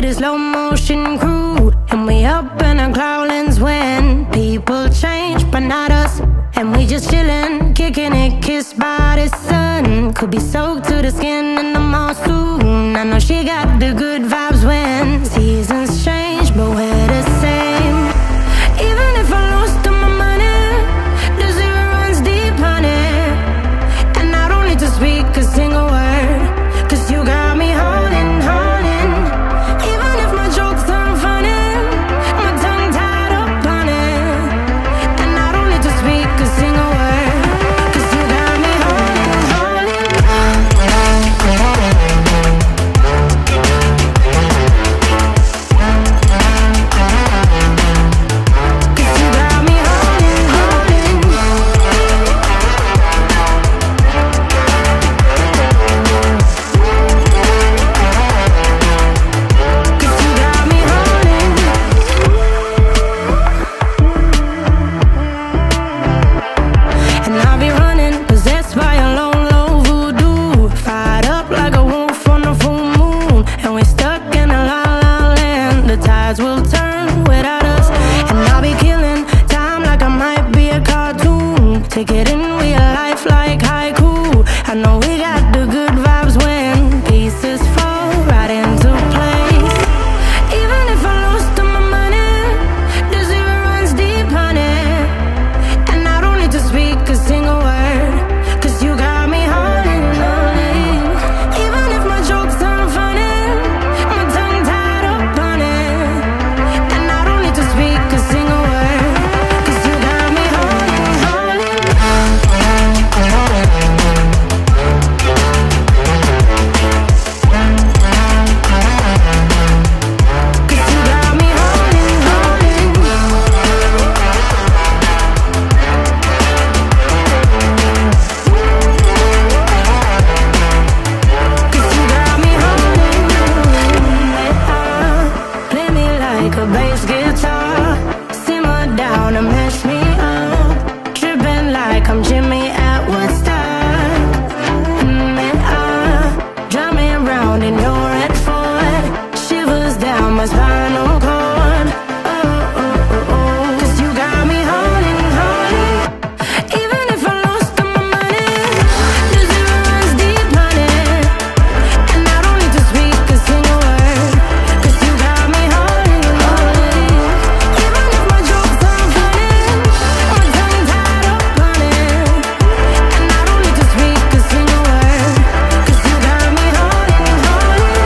this slow motion crew, and we up in our clouds when people change, but not us. And we just chillin', kicking it, kissed by the sun. Could be soaked to the skin in the mall soon. I know she got the good vibes when seasons change, but we're the same. Even if I lost all my money, the zero runs deep, honey. And I don't need to speak a single word, 'cause you got me holding, holding. Even if my jokes aren't funny, my tongue tied up on it. And I don't need to speak a single word, 'cause you got me holding, holding. 'Cause you got me holding, holding. 'Cause you got me holding. And I'll be running, possessed by a low, low voodoo. Fired up like a wolf on a full moon. And we're stuck in a la la land. The tides will turn without us. And I'll be killing time like I might be a cartoon. Take it in real life like haiku. I know we got the good vibes when pieces fall right into place. Even if I lost all my money, the zero runs deep, honey. And I don't need to speak a single word, 'cause you got me holding, holding. Even if my jokes aren't funny, my tongue tied up on it. And I don't need to speak a single word, 'cause you got me holding, holding. 'Cause you got me holding, holding. 'Cause you got me holding. Play me like a bass guitar, simmer down and mess me up. Tripping like I'm Jimmy at Woodstock. Drive me around in your red Ford, shivers down my spinal cord. Oh, oh, oh, oh. 'Cause you got me holding, holding. Even if I lost all my money, the zero runs deep, honey. And I don't need to speak a single word, 'cause you got me holding, holding. Even if my jokes aren't funny, my tongue tied up on it. And I don't need to speak a single word, 'cause you got me holding, holding.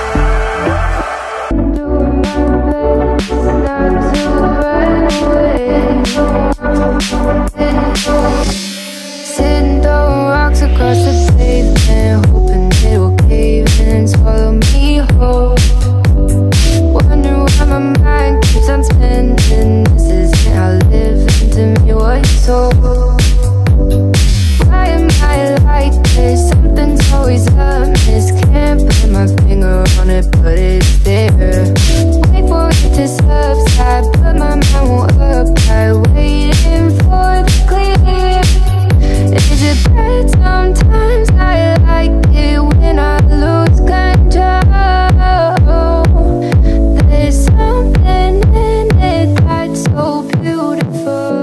Sitting throwing rocks across the pavement, hoping it will cave in and swallow me whole. Wondering why my mind keeps on spinning. This isn't how living to me was told. Why am I like this? Something's always amiss. Can't put my finger on it, but it's there. Wait for it to subside, but my mind won't apply. Waiting for the clear. Is it bad sometimes? I like it when I lose control. There's something in it that's so beautiful.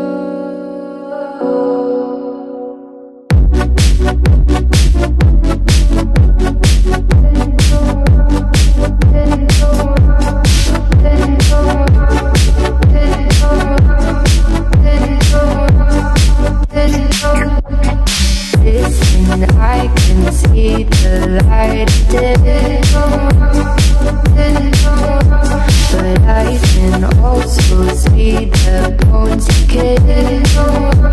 Listen, I can see the light of day, but I can also see the bones decay.